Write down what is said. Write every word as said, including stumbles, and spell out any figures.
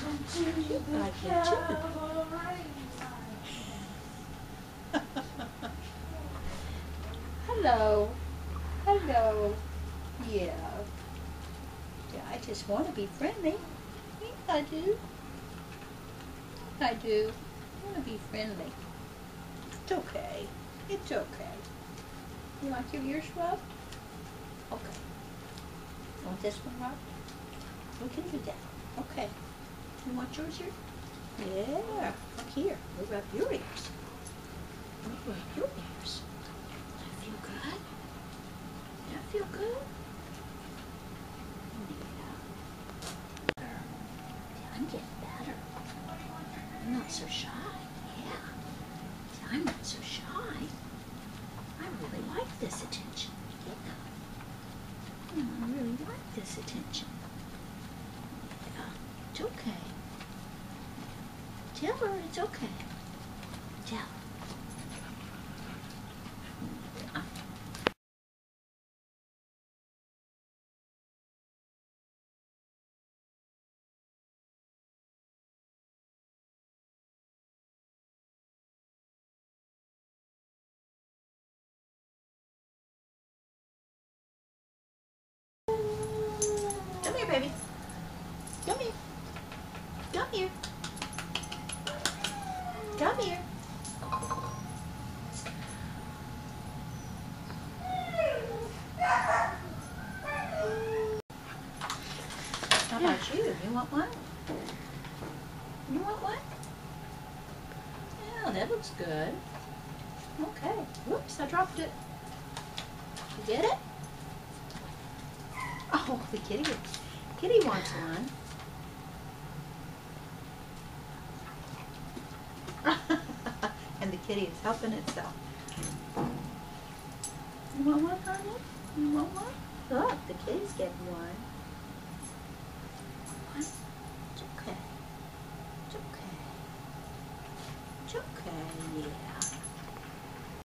I get too. Hello. Hello. Yeah. Yeah, I just want to be friendly. Yeah, I do. I do. I want to be friendly. It's okay. It's okay. You like your ears rubbed? Okay. You want this one rubbed? We can do that. Okay. You want yours here? Yeah. Look here. We'll rub your ears. We'll rub your ears. That feel good? That feel good? Yeah. I'm getting better. I'm not so shy. Yeah. I'm not so shy. I really like this attention. Yeah. I really like this attention. Yeah. It's okay. Tell her it's okay. Tell her. Yeah. Come here, baby. Come here. Come here. Come here. How about you? You want one? You want one? Yeah, that looks good. Okay. Whoops, I dropped it. You get it? Oh, the kitty. Kitty wants one. And the kitty is helping itself. You want one, honey? You want one? Look, the kitty's getting one. What? It's okay. It's okay. It's okay, yeah.